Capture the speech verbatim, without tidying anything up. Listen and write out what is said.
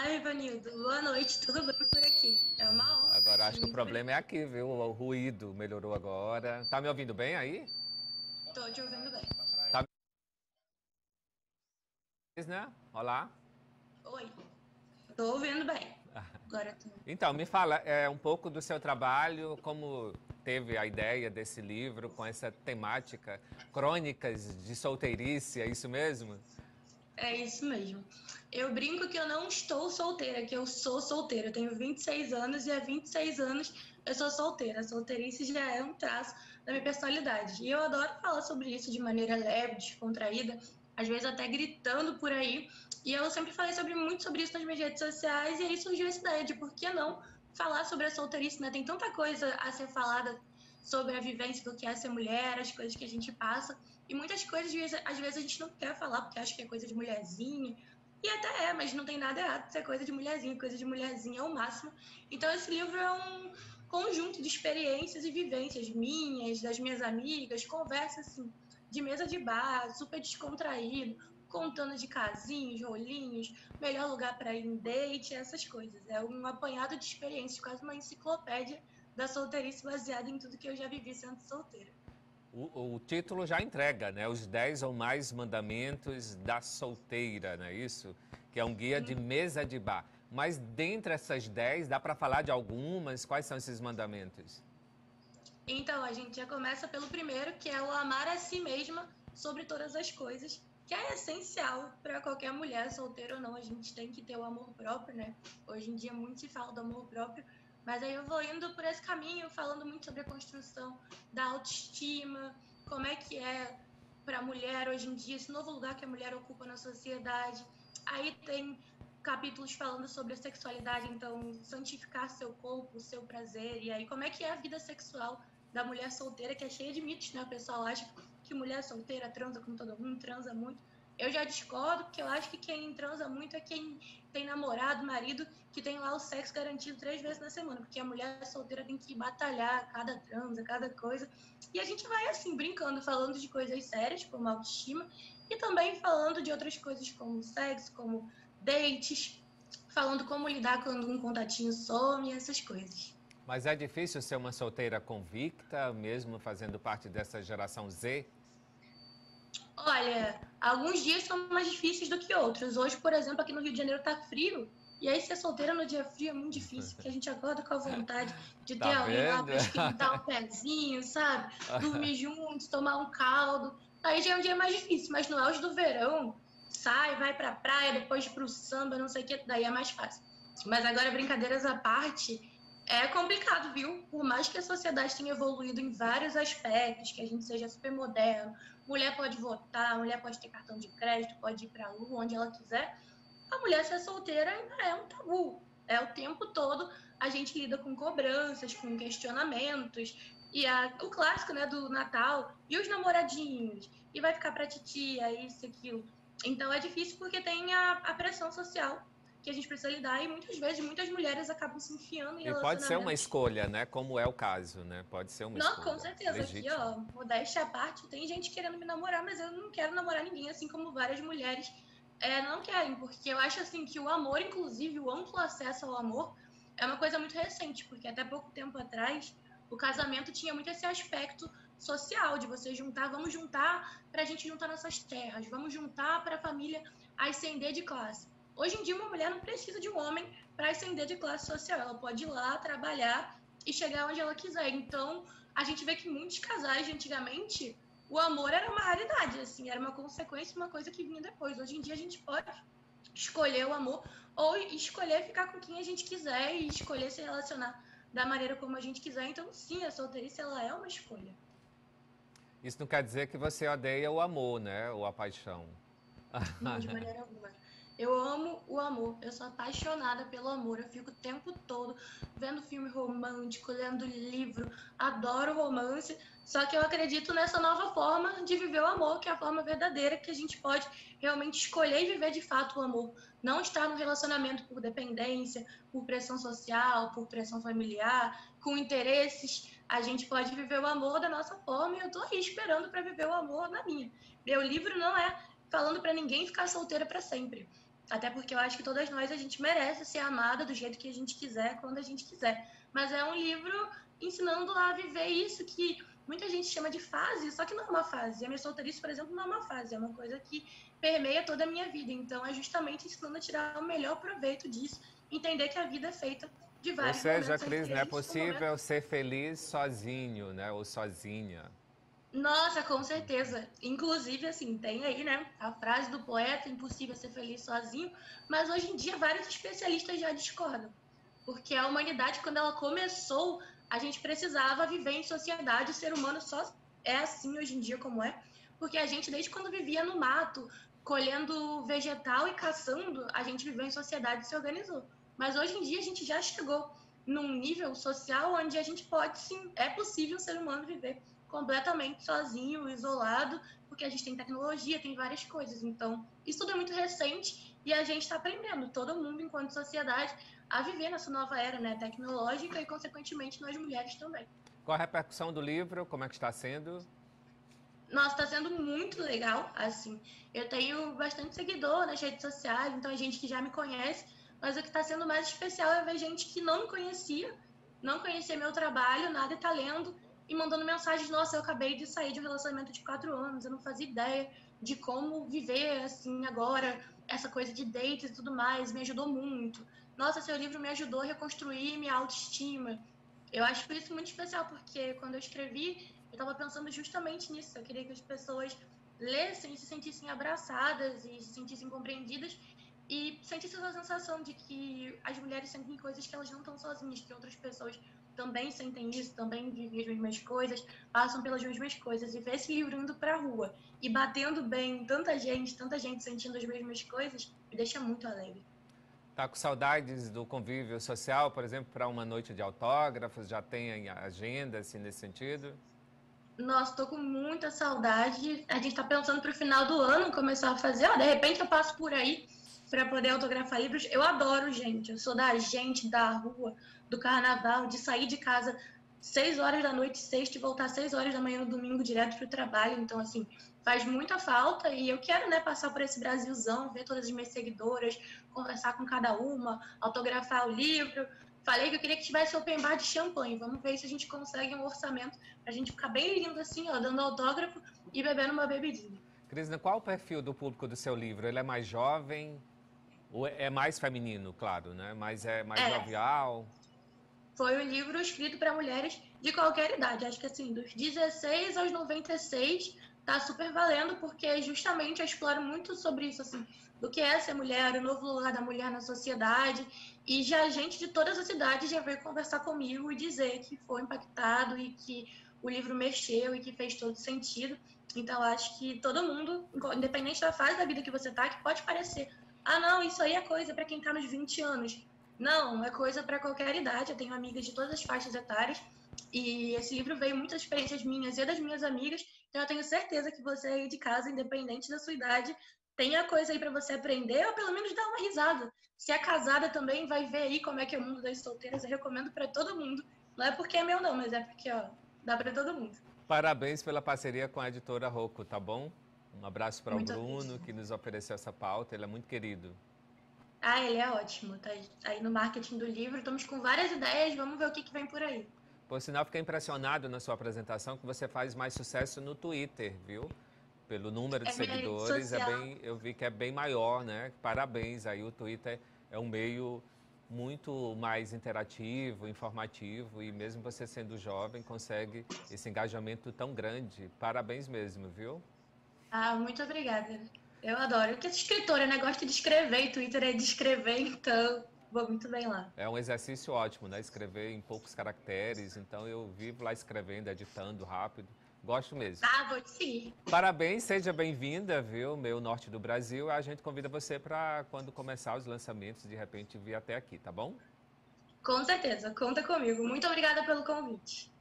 Olá, Ivanildo. Boa noite, tudo bem por aqui? É uma honra estar Agora aqui, acho que o muito feliz. problema é aqui, viu? O ruído melhorou agora. Tá me ouvindo bem aí? Tô te ouvindo bem. Tá me né? Olá. Oi, tô ouvindo bem. Agora tô... Então, me fala é, um pouco do seu trabalho, como teve a ideia desse livro com essa temática, crônicas de solteirice, é isso mesmo? É isso mesmo. Eu brinco que eu não estou solteira, que eu sou solteira. Eu tenho vinte e seis anos e há vinte e seis anos eu sou solteira. A solteirice já é um traço da minha personalidade. E eu adoro falar sobre isso de maneira leve, descontraída, às vezes até gritando por aí. E eu sempre falei sobre, muito sobre isso nas minhas redes sociais, e aí surgiu essa ideia de por que não falar sobre a solteirice, né? Tem tanta coisa a ser falada sobre a vivência do que é ser mulher, as coisas que a gente passa. E muitas coisas, às vezes, a gente não quer falar porque acha que é coisa de mulherzinha. E até é, mas não tem nada errado ser coisa de mulherzinha. Coisa de mulherzinha é o máximo. Então, esse livro é um conjunto de experiências e vivências minhas, das minhas amigas, conversa assim, de mesa de bar, super descontraído, contando de casinhos, rolinhos, melhor lugar para ir em date, essas coisas. É um apanhado de experiências, quase uma enciclopédia da solteirice baseada em tudo que eu já vivi sendo solteira. O, o título já entrega, né? Os dez ou mais mandamentos da solteira, não é isso? Que é um guia de mesa de bar. Mas dentre essas dez, dá para falar de algumas? Quais são esses mandamentos? Então, a gente já começa pelo primeiro, que é o amar a si mesma sobre todas as coisas, que é essencial para qualquer mulher, solteira ou não. A gente tem que ter o amor próprio, né? Hoje em dia muito se fala do amor próprio, mas aí eu vou indo por esse caminho, falando muito sobre a construção da autoestima, como é que é para a mulher hoje em dia, esse novo lugar que a mulher ocupa na sociedade. Aí tem capítulos falando sobre a sexualidade, então santificar seu corpo, seu prazer, e aí como é que é a vida sexual da mulher solteira, que é cheia de mitos, né? O pessoal acha que mulher solteira transa com todo mundo, transa muito. Eu já discordo, porque eu acho que quem transa muito é quem tem namorado, marido, que tem lá o sexo garantido três vezes na semana, porque a mulher solteira tem que batalhar cada transa, cada coisa. E a gente vai assim, brincando, falando de coisas sérias, como autoestima, e também falando de outras coisas como sexo, como dates, falando como lidar quando um contatinho some, essas coisas. Mas é difícil ser uma solteira convicta, mesmo fazendo parte dessa geração Z? Olha, alguns dias são mais difíceis do que outros. Hoje, por exemplo, aqui no Rio de Janeiro tá frio. E aí, ser solteira no dia frio é muito difícil, porque a gente acorda com a vontade de ter Tá alguém lá vendo? para esquentar um pezinho, sabe? Dormir juntos, tomar um caldo. Aí já é um dia mais difícil, mas no auge do verão, sai, vai pra praia, depois pro samba, não sei o que, daí é mais fácil. Mas agora, brincadeiras à parte, é complicado, viu? Por mais que a sociedade tenha evoluído em vários aspectos, que a gente seja super moderno, mulher pode votar, mulher pode ter cartão de crédito, pode ir para a lua, onde ela quiser, a mulher ser solteira ainda é um tabu. É o tempo todo a gente lida com cobranças, com questionamentos, e a, o clássico, né, do Natal, e os namoradinhos, e vai ficar pra titia, isso, aquilo. Então é difícil porque tem a, a pressão social que a gente precisa lidar, e muitas vezes muitas mulheres acabam se enfiando em E pode ser uma relacionamentos. escolha, né? Como é o caso, né? Pode ser uma Não, com escolha certeza. Aqui, legítima. ó, modéstia à parte, tem gente querendo me namorar, mas eu não quero namorar ninguém, assim como várias mulheres é, não querem, porque eu acho assim que o amor, inclusive o amplo acesso ao amor, é uma coisa muito recente, porque até pouco tempo atrás o casamento tinha muito esse aspecto social, de você juntar, vamos juntar para a gente juntar nossas terras, vamos juntar para a família ascender de classe. Hoje em dia, uma mulher não precisa de um homem para ascender de classe social, ela pode ir lá trabalhar e chegar onde ela quiser. Então, a gente vê que muitos casais de antigamente, o amor era uma raridade, assim, era uma consequência, uma coisa que vinha depois. Hoje em dia a gente pode escolher o amor ou escolher ficar com quem a gente quiser e escolher se relacionar da maneira como a gente quiser. Então, sim, a solteirice ela é uma escolha. Isso não quer dizer que você odeia o amor, né? Ou a paixão. Não, de maneira alguma. Eu amo o amor, eu sou apaixonada pelo amor. Eu fico o tempo todo vendo filme romântico, lendo livro, adoro romance. Só que eu acredito nessa nova forma de viver o amor, que é a forma verdadeira, que a gente pode realmente escolher e viver de fato o amor. Não estar no relacionamento por dependência, por pressão social, por pressão familiar, com interesses. A gente pode viver o amor da nossa forma e eu tô aí esperando para viver o amor na minha. Meu livro não é falando para ninguém ficar solteira para sempre. Até porque eu acho que todas nós, a gente merece ser amada do jeito que a gente quiser, quando a gente quiser. Mas é um livro ensinando a viver isso que muita gente chama de fase, só que não é uma fase. A minha solteirice, por exemplo, não é uma fase, é uma coisa que permeia toda a minha vida. Então, é justamente ensinando a tirar o melhor proveito disso, entender que a vida é feita de Ou vários seja, momentos Cris, não é felizes, com momentos. possível ser feliz sozinho, né? Ou sozinha. Nossa, com certeza. Inclusive, assim, tem aí, né, a frase do poeta, impossível ser feliz sozinho, mas hoje em dia vários especialistas já discordam. Porque a humanidade, quando ela começou, a gente precisava viver em sociedade, o ser humano só é assim hoje em dia como é, porque a gente, desde quando vivia no mato, colhendo vegetal e caçando, a gente viveu em sociedade e se organizou. Mas hoje em dia a gente já chegou num nível social onde a gente pode sim, é possível o ser humano viver completamente sozinho, isolado, porque a gente tem tecnologia, tem várias coisas. Então, isso tudo é muito recente e a gente está aprendendo, todo mundo, enquanto sociedade, a viver nessa nova era, né, tecnológica e, consequentemente, nós mulheres também. Qual a repercussão do livro? Como é que está sendo? Nossa, está sendo muito legal, assim. Eu tenho bastante seguidor nas redes sociais, então é gente que já me conhece, mas o que está sendo mais especial é ver gente que não me conhecia, não conhecia meu trabalho, nada, e tá lendo e mandando mensagens. Nossa, eu acabei de sair de um relacionamento de quatro anos, eu não fazia ideia de como viver, assim, agora, essa coisa de dates e tudo mais, me ajudou muito. Nossa, seu livro me ajudou a reconstruir minha autoestima. Eu acho isso muito especial, porque quando eu escrevi, eu estava pensando justamente nisso. Eu queria que as pessoas lessem e se sentissem abraçadas e se sentissem compreendidas e sentissem essa sensação de que as mulheres sentem coisas que elas não estão sozinhas, que outras pessoas também sentem isso, também vivem as mesmas coisas, passam pelas mesmas coisas. E ver esse livro indo para a rua e batendo bem tanta gente, tanta gente sentindo as mesmas coisas, me deixa muito alegre. Tá com saudades do convívio social, por exemplo, para uma noite de autógrafos? Já tem agenda assim, nesse sentido? Nossa, tô com muita saudade. A gente tá pensando pro final do ano começar a fazer. Ó, de repente eu passo por aí para poder autografar livros. Eu adoro gente. Eu sou da gente, da rua, do carnaval, de sair de casa seis horas da noite, sexta, e voltar seis horas da manhã no domingo direto pro trabalho. Então, assim, faz muita falta e eu quero, né, passar por esse Brasilzão, ver todas as minhas seguidoras, conversar com cada uma, autografar o livro. Falei que eu queria que tivesse open bar de champanhe. Vamos ver se a gente consegue um orçamento pra gente ficar bem lindo assim, ó, dando autógrafo e bebendo uma bebidinha. Crisna, qual o perfil do público do seu livro? Ele é mais jovem? Ou é mais feminino, claro, né? Mas é mais É, jovial? foi um livro escrito para mulheres de qualquer idade. Acho que assim, dos dezesseis aos noventa e seis, tá super valendo, porque justamente eu exploro muito sobre isso, assim, do que é ser mulher, o novo lugar da mulher na sociedade. E já gente de todas as idades já veio conversar comigo e dizer que foi impactado e que o livro mexeu e que fez todo sentido. Então, acho que todo mundo, independente da fase da vida que você tá, que pode parecer, ah, não, isso aí é coisa para quem tá nos vinte anos. Não, é coisa para qualquer idade. Eu tenho amigas de todas as faixas etárias e esse livro veio muitas experiências minhas e das minhas amigas. Então eu tenho certeza que você aí de casa, independente da sua idade, tem a coisa aí para você aprender ou pelo menos dar uma risada. Se é casada também, vai ver aí como é que é o mundo das solteiras. Eu recomendo para todo mundo. Não é porque é meu não, mas é porque, ó, dá para todo mundo. Parabéns pela parceria com a editora Rocco, tá bom? Um abraço para o Muito Bruno, obrigada. que nos ofereceu essa pauta. Ele é muito querido. Ah, ele é ótimo. Tá aí no marketing do livro. Estamos com várias ideias. Vamos ver o que, que vem por aí. Por sinal, fiquei impressionado na sua apresentação que você faz mais sucesso no Twitter, viu? Pelo número de É minha rede seguidores, é social. bem, eu vi que é bem maior, né? Parabéns, aí o Twitter é um meio muito mais interativo, informativo e mesmo você sendo jovem consegue esse engajamento tão grande. Parabéns mesmo, viu? Ah, muito obrigada. Eu adoro. Porque escritora, né? Gosto de escrever e Twitter é de escrever, então vou muito bem lá. É um exercício ótimo, né? Escrever em poucos caracteres, então eu vivo lá escrevendo, editando rápido. Gosto mesmo. Ah, vou te seguir. Parabéns, seja bem-vinda, viu? Meu Norte do Brasil. A gente convida você para quando começar os lançamentos, de repente vir até aqui, tá bom? Com certeza, conta comigo. Muito obrigada pelo convite.